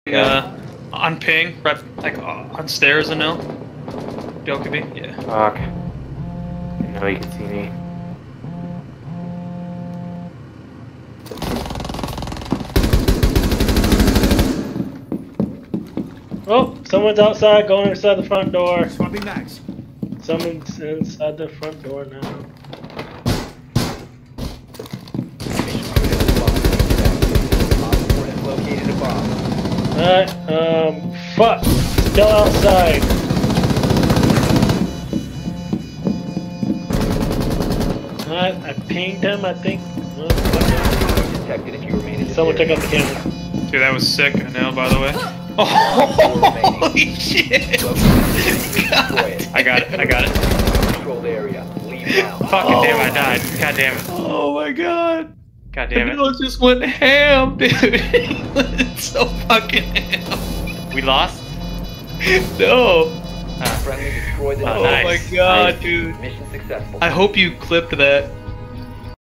On ping, right, like on stairs and no. Bill could be, yeah. Fuck. I know you can see me. Oh, someone's outside going inside the front door. Swapping mags. Someone's inside the front door now. Alright, fuck. Still outside. Alright, I pinged him, I think. Someone took out the camera. Dude, that was sick, I know, by the way. Oh, holy shit! God. I got it. Controlled area. Leave now. Fucking damn, I died. God damn it. Oh my god. God damn it. It just went ham, dude. It's so fucking ham. We lost? No. Friendly destroyed the Oh Oh nice. my god, Nice. dude. mission successful. I hope you clipped that.